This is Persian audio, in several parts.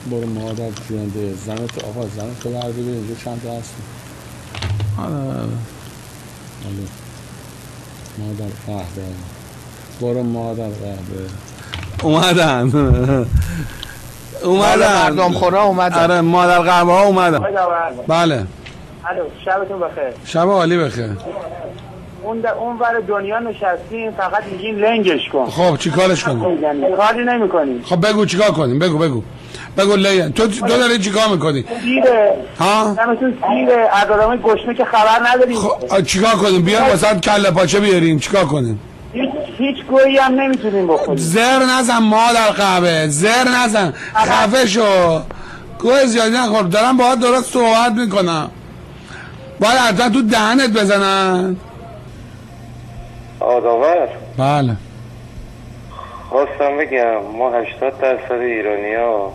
برو مادر جونده زنت آقا زنت تو برده بید اینجا چند تا هستیم آره مادر قهبه برو مادر قهبه اومدن مردم خورا اومدن آره مادر قهبه ها اومدن بله الو شبتون بخیر شب عالی بخیر اون ور دنیا نشستیم فقط میگین لنگش کن خب چی کارش کنیم کاری نمی کنیم خب بگو چیکار کنیم بگو لین تو داری چیکار میکنی دیره ها همتون دیره از آدمای گشنه که خبر نداریم خب چیکار کنیم بیا واسه کله پاچه بیاریم چیکار کنیم هیچ گویی هم نمیتونیم بخوریم زر نزن مادر قهبه زر نزن خفه شو گوه زیادی نخور دارم باهات درست صحبت میکنم باید حتما تو دهنت بزنن آداور بله خواستم بگم ما 80% ایرانی ها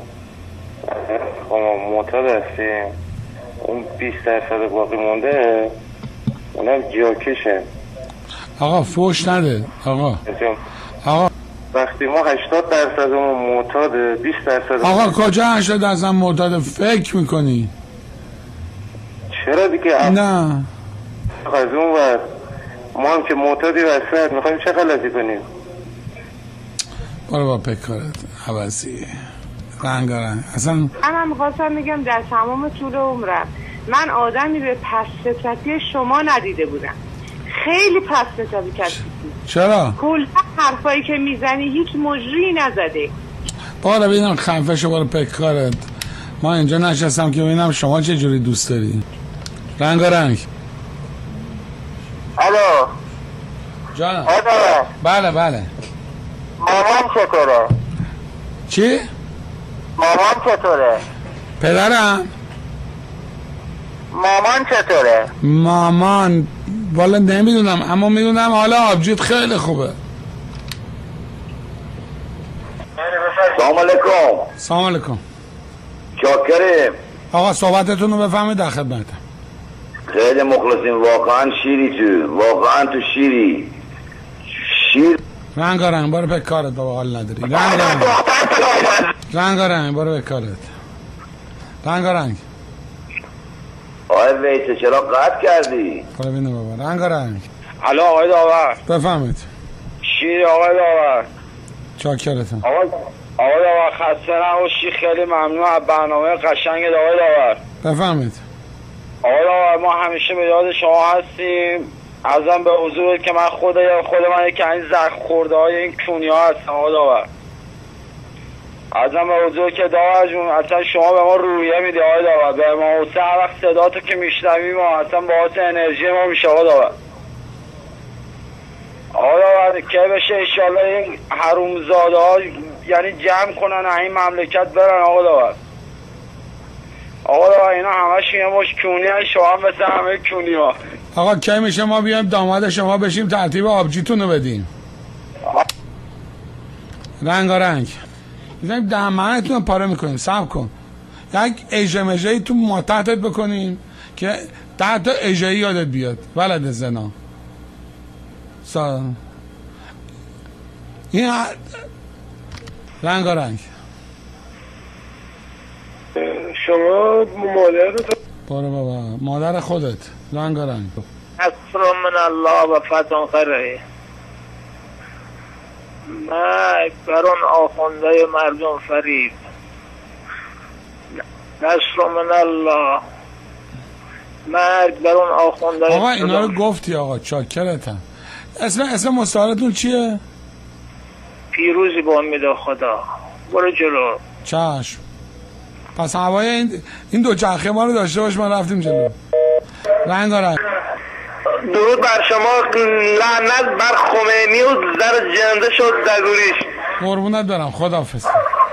معتاد هستیم اون 20% باقی مونده اونم جاکشه آقا فوش نده آقا وقتی ما 80% اون معتاده 20% آقا کجا 80% معتاده فکر میکنی چرا دیگه نه از اون وقت ما هم که معتادی وسط میخوایم چه غلطی کنیم برو با پکارت حوثی رنگارنگ اصلا من میخواستم میگم در تمام طول عمرم من آدمی به پس فطرتی شما ندیده بودم خیلی پس فطرتی کسی چرا؟ کل حرفایی که میزنی هیچ مجری نزده بارا ببینم خنفش برو پکارت ما اینجا نشستم که ببینم شما چه جوری دوست داری رنگارنگ الو جانم آدم بله مامان چطوره؟ چی؟ مامان چطوره؟ پدرم؟ مامان چطوره؟ مامان والا نمیدونم اما میدونم حالا آبجیت خیلی خوبه سلام علیکم سلام علیکم چاکریم آقا صحبتتون رو بفهمید در خدمتم خیلی مخلصیم واقعا شیری تو شیری شیر رنگارنگ برو به کارت بابا حال نداری رنگارنگ برو به کارت رنگارنگ آقای ویسه چرا قطع کردی؟ برو بینه بابا رنگارنگ الو آقای داور بفهمید شیر آقای داور چاکرتم آقای داور خسته نباشی خیلی ممنون از برنامه قشنگ آقای داور بفهمید آقای داور ما همیشه به یاد شما هستیم ازم به حضورت که من خود من یکی این زخم خورده های این کونی ها هستم آقای داور ازم به حضور که داور جون اصلا شما به ما رویه میدی آقای داور به ما حسین هر وقت صدا تو که میشنویم ما اصلا باعث انرژی ما میشه آقای داور آقای داور که بشه انشالله این حرومزاده ها یعنی جمع کنن این مملکت برن آقای داور آقا داور اینا همش یه مش کونی هست شما هم مثل همه کونی ها آقا کی میشه ما بیایم داماد شما بشیم ترتیب آبجیتون رو بدیم رنگارنگ میذاریم دهمنتون رو پاره میکنیم صبر کن یک اجه مجهی تو ما تحتت بکنیم که تحت اجهی یادت بیاد ولد زنا این رنگارنگ شما مادر برو بابا مادر خودت رنگارنگ نصر من الله و فتح خیره مرگ بر اون آخونده مردم فریب نصر من الله مرگ بر اون آخونده آقا اینا رو گفتی آقا چاکرتم اسم مستعارتون چیه؟ پیروزی با امید خدا برو جلو چشم پس هوای این دو چرخه ما رو داشته باش ما رفتیم جلو رنگارنگ درود بر شما لعنت بر خمینی و زر جنده شد دگوریش قربونت برم خداحافظ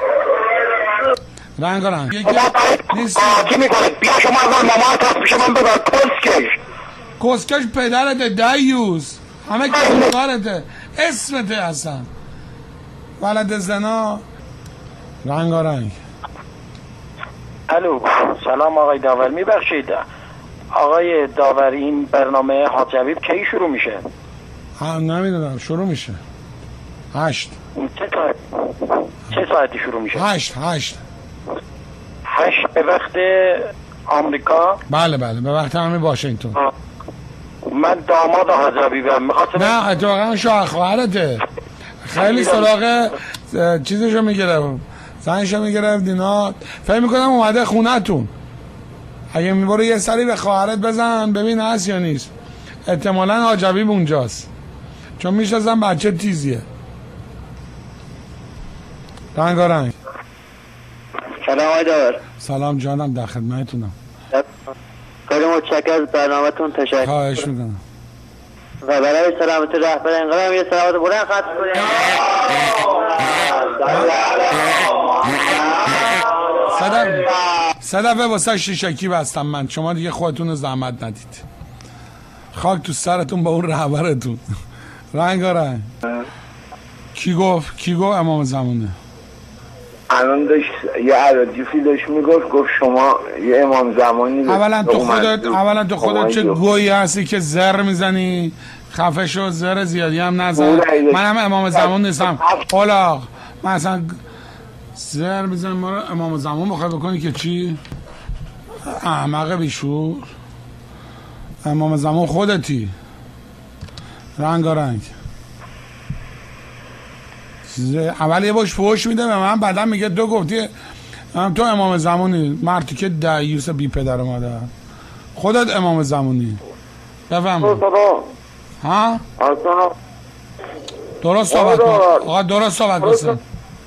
رنگارنگ نیست چی میکنید بیا شما اول مامات هست پیش من ببر کسکش پدرته دیوز همه کارته اسمته هستن ولد زنا رنگارنگ الو سلام آقای داور میبخشید آقای داور این برنامه حاجبیب کی شروع میشه؟ نمیدونم شروع میشه 8 چه ساعتی شروع میشه؟ 8 8 به وقت آمریکا. بله به وقت همین واشنگتن. من داماد حاج حبیبم. میخواستم نه اتفاقا شوهر خواهرته. خیلی سراغ چیزشو میگرفت، زنشو میگرفت اینا. فکر میکنم اومده خونتون. اگه میبره یه سری به خواهرت بزن ببین هست یا نیست. احتمالاً حاج حبیب اونجاست، چون میشناسم بچه تیزیه. رنگارنگ. سلام آقای داور. سلام جانم، در خدمتتونم. خیلی متشکرم از برنامه‌تون. تشکر. خواهش میکنم. و برای سلامت رهبر انقلاب یه سلامت بلند خط کنید. صدفه واسه شیشکی بستم من، شما دیگه خودتون رو زحمت ندید. خاک تو سرتون با اون رهبرتون. رنگارنگ. کی گفت امام زمانه؟ الان داشت یه عراجیفی داشت گفت شما یه امام زمانی. اولا تو خودت چه گویی هستی که زر میزنی؟ خفه شو، زر زیادی هم نزن. منم امام زمان نیستم اولاغ. من اصلا زر میزنم ما رو امام زمان بخواه بکنی که چی؟ احمق بیشور. امام زمان خودتی. رنگارنگ. اول یه باش فوش میده به من، بعدا میگه تو گفتی تو امام زمانی. مردی که دیوس بی پدر مادر. خودت امام زمانی. بفهم. ها؟ درست صحبت کن آقا، درست صحبت کن.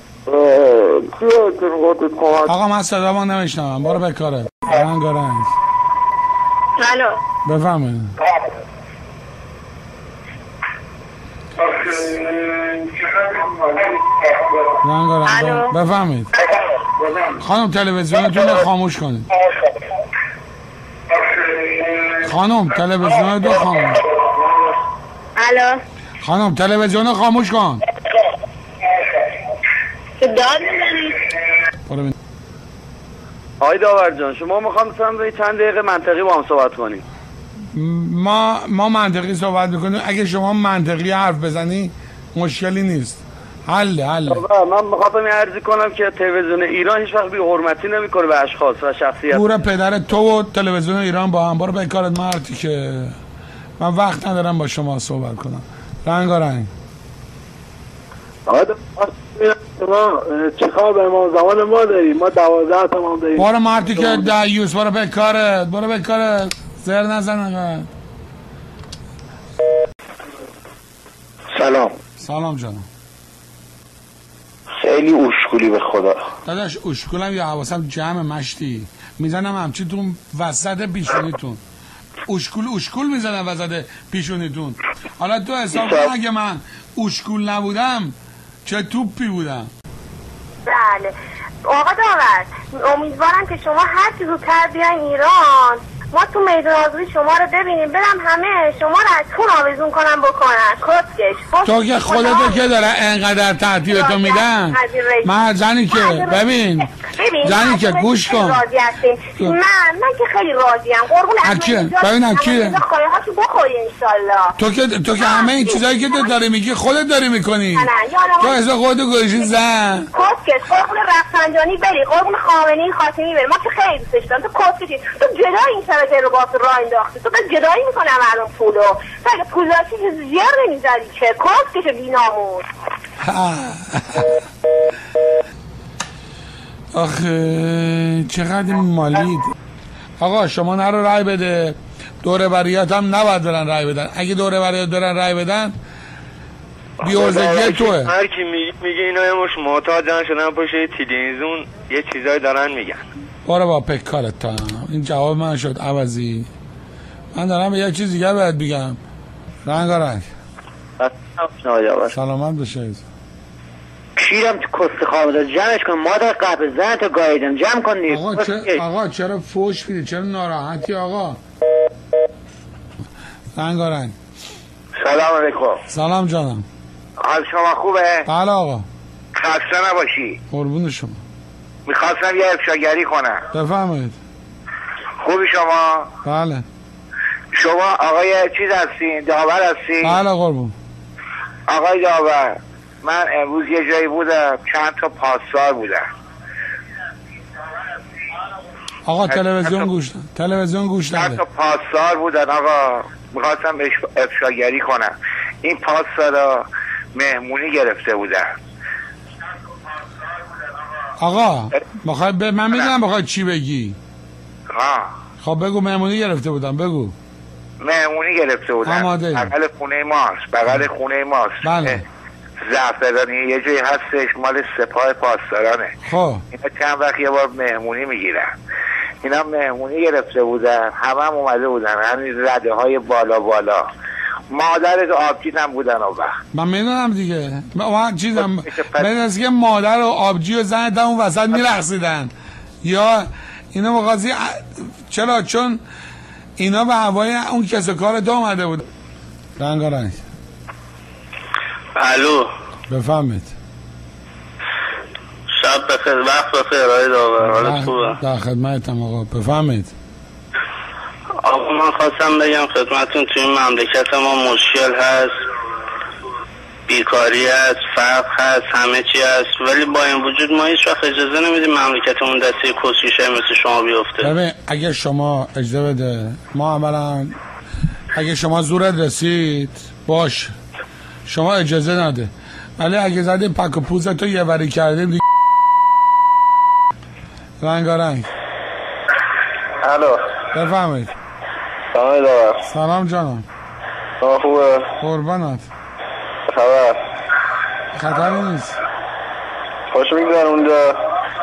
آقا من صدا ما نمیشنم، برو بکاره. رنگارنگ. الو بفهمید. رنگارنگ بفهمید. خانم تلویزیونتون رو خاموش کنید. خانم تلویزیون رو خاموش. الو خانم تلویزیون رو خاموش کن. چه داد میزنی؟ آقای داور جان، شما میخوام مثلا چند دقیقه منطقی با هم صحبت کنیم. ما منطقی صحبت میکنیم. اگه شما منطقی حرف بزنی مشکلی نیست. حله. من میخواستم یه عرضی کنم که تلویزیون ایران هیچ وقت بی حرمتی نمیکنه به اشخاص و شخصیت. پور پدر تو و تلویزیون ایران با هم. برو به کارت مردی که من وقت ندارم با شما صحبت کنم. رنگارنگ. شما چه کار به امام زمان ما داریم؟ ما 12 تا امام داریم. برو مردی که دیوس، برو به کارت. زر نزن اقل. سلام جانم. خیلی اشکولی به خدا داداش. اشکولم یا حواسم جمع مشتی میزنم همچی تو وسط پیشونیتون. اشکول میزنم وسط پیشونیتون. حالا تو حساب کن اگه من اشکول نبودم چه توپی بودم. بله آقا داور، امیدوارم که شما هر چی زودتر بیاین ایران، ما تو میدان آزادی شما رو ببینیم، برم همه شما رو از خون آویزون کنم بکنن. کسکش تو که خودتو که داره انقدر تحتیل تو میدن. من زنی که ببین زنی که گوش کن، من که خیلی راضیم قربون. ببین اکیه خواهی‌هاشو بخوری انشالله. تو که همه این چیزایی که داری میگی خودت داری میکنی. تو اصلا خودتو گوشی زن. کسکش قربون رفسنجانی بری، قربون خامنه‌ای خاتمی بری. ما که خیلی دوستش دارم. تو کسکشی تو جدای این شبکه رو باز راه انداختی. تو بس جدایی میکنم الان پولو. تو اگه پول داشتی که زیاد نمیزدی که کسکش بیناموس. آخه چقدر مالید. آقا شما نرو رای بده، دوره بریات هم نباید برن رای بدن. اگه دوره بریات دارن رای بدن بیورزگی توه. هر کی میگه اینا یه مش معتادن شدن پشت تلویزیون یه چیزایی دارن میگن. برو با پکارت تا این جواب من شد عوضی. من دارم یه چیز دیگه باید بگم. رنگارنگ. سلامت بشه. کیرم تو کست خوابه جمعش کن. مادر قبل زن تو گاییدم جمع کن نیست. آقا چرا فوش میدی؟ چرا ناراحتی آقا؟ رنگارنگ. سلام علیکم. سلام جانم. حال شما خوبه؟ بله آقا. خسته نباشی. قربون شما. میخواستم یه افشاگری کنم. بفرمایید. خوبی شما؟ بله. شما آقای چیز هستین؟ داور هستین؟ بله قربون. آقای داور، من امروز یه جایی بودم، چند تا پاسدار بودم. آقا تلویزیون گوش نده. تا پاسدار بودن آقا، میخواستم افشاگری کنم. این پاسدارا مهمونی گرفته بودن. آقا من میدونم بخوای چی بگی. خب بگو مهمونی گرفته بودن. بگو مهمونی گرفته بودن بغل خونه ماست. بله. زعفرانی یه جایی هستش مال سپاه پاسدارانه. خب اینا چند وقت یه بار مهمونی میگیرن. اینا مهمونی گرفته بودن، هم اومده بودن، همین رده های بالا مادر آبجی هم بودن. اون وقت من میدونم دیگه، من چیزم بدونست که مادر و آبجی و زن اون وسط میرقصیدن یا اینا مقاضی. چرا؟ چون اینا به هوای اون کس کار تو اومده بود. رنگارنگ. الو بفهمید. شب بخیر، وقت بخیر آقای داور، حالت خوبه؟ در خدمتم آقا، بفهمید. آقا من خواستم بگم خدمتون توی مملکت ما مشکل هست، بیکاری هست، فقر هست، همه چی هست، ولی با این وجود ما هیچ وقت اجازه نمیدیم مملکتمون دسته کسکیشه مثل شما بیفته. ببین اگه شما اجازه بده، ما اولا اگه شما زورت رسید باش، شما اجازه نده، ولی اگه زدیم پک و پوزتو یه وری کردیم دیگه. رنگارنگ. الو بفهمید. سلام جانم. خوبه؟ قربانت. خبر؟ خطری نیست. خوش میگذر اونجا؟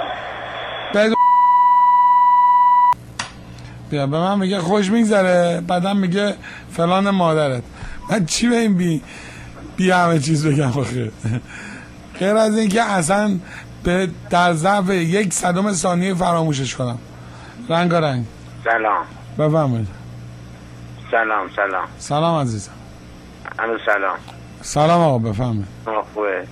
بیا به من میگه خوش میگذره، بعدم میگه فلان مادرت. من چی به این بی همه چیز بگم آخه؟ غیر از این که اصلا در ظرف 1/100 ثانیه فراموشش کنم. رنگارنگ. سلام. بفهمید. سلام عزیزم. سلام آقا، بفهمید. خوبه؟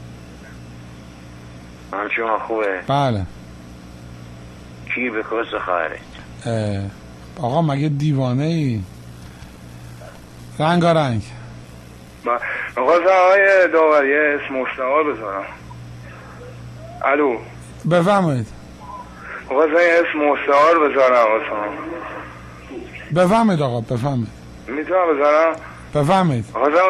شما خوبه؟ بله. کی به کس خواهره؟ آقا مگه دیوانه ای؟ رنگارنگ. مخواستم آقای داور یه اسم مستعار بذارم. الو بفهمید. مخواستم یه اسم مستعار بذارم واسم. بفهمید آقا، بفهمید. میتونم بذارم؟ بفهمید. مخواستم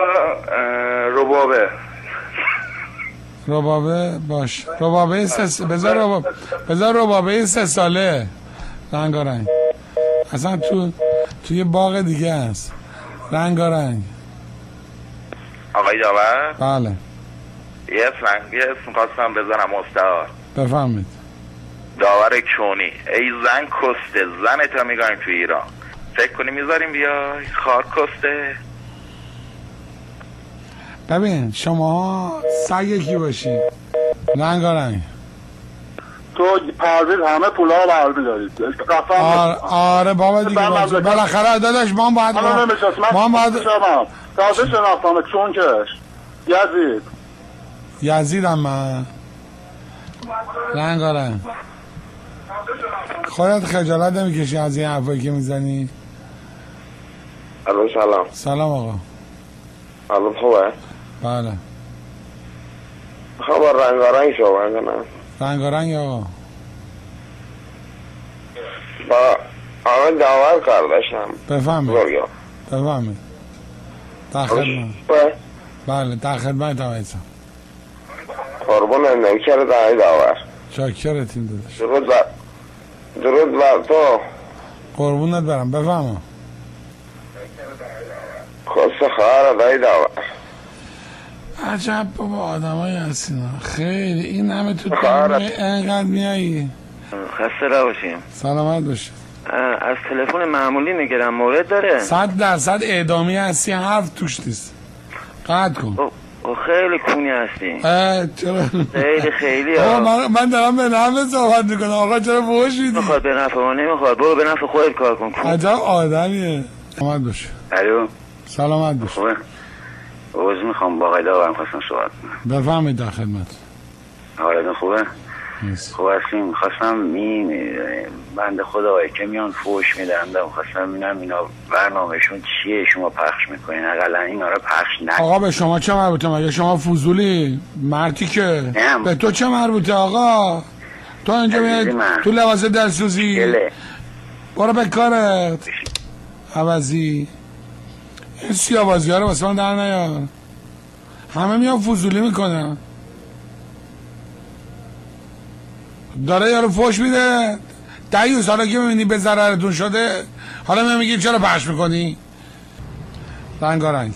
ربابه باش. ربابه بذار ربابه 3 ساله. رنگارنگ. اصلا توی باغ دیگه است. رنگارنگ. آقای داور؟ بله. یه اسم خواستم بزنم مستعار. بفهمید. داور کونی. ای زن کسته، زنتا میگایم تو ایران، فکر کنی میذاریم بیای خار کسته. ببین شما سگ کی باشی؟ رنگارنگ. تو پرویز همه پولا رو برمی دارید. آره بابا دیگه بالاخره داداش ما باید تازه شناختم چون کش یزیدم من. رنگارنگ. خودت خجالت نمیکشی از این حرفایی که میزنی؟ الو سلام آقا. الو خوبه؟ بله. خبر رنگارنگ صحبت کنم. رنگارنگ آقا. با آقا داور کار داشتم. بفهمید. در خدمت. بله در خدمت آقایتم. قربون نوکر داور. شاکرتیم داداش. درود بر تو. قربونت برم. بفهمم. خواست خواهر داور. عجب بابا آدمایی هستین خیلی. این همه تو دنبای انقدر میایی. خسته نباشیم. سلامت باشی. از تلفن معمولی نگرم مورد داره؟ 100% اعدامی هستی، حرف توش نیست. قطع کن. خیلی کونی هستی. چرا؟ خیلی من دارم به نفع صحبت میکنم آقا، چرا فوش میدی؟ میخواد به نفع ما نمیخواد، برو به نفع خودت کار کن. عجب آدمیه. سلامت باشه. الو سلامت باشه. خوبه؟ عوض میخوام با آقای داورم خواستم صحبت کنم. بفهمید در خدمت. حالتون خوبه؟ خوب هستیم. خواستم این بنده خدایی که میان فوش میدن خواستم ببینم اینا برنامهشون چیه شما پخش میکنین، اقلا اینا رو پخش نکنین. آقا به شما چه مربوطه؟ مگه شما فضولی مرتی که به تو چه مربوطه آقا؟ تو اینجا میاد تو لباس دلسوزی برو به کارت عوضی. این سیاوازی ها رو واسه من در نیار، همه میان فضولی میکنن. داره یارو فوش میده دیوز، حالا که میبینی به ضررتون شده حالا میگی چرا پخش میکنی؟ رنگارنگ.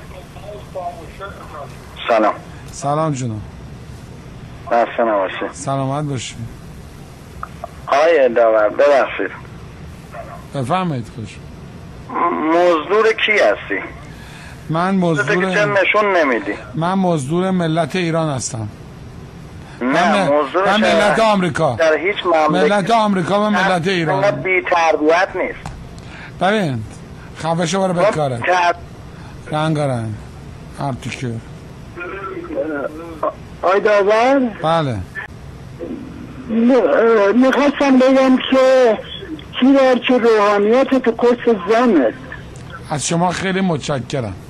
سلام. سلام جونم. بسته نباشه. سلامت باشی. آقای داور ببخشید بفهمید خوش. مزدور کی هستی؟ من مزدور نشون نمیدی. من مزدور ملت ایران هستم. نه مزدور ملت آمریکا. در هیچ ملت آمریکا و ملت ایران. بی تربیت نیست. ببین خفه شو برو به کاره. رنگارنگ ارتیکه. آی داور بله میخواستم بگم که کی در چه روحانیت تو قصد زنه. از شما خیلی متشکرم.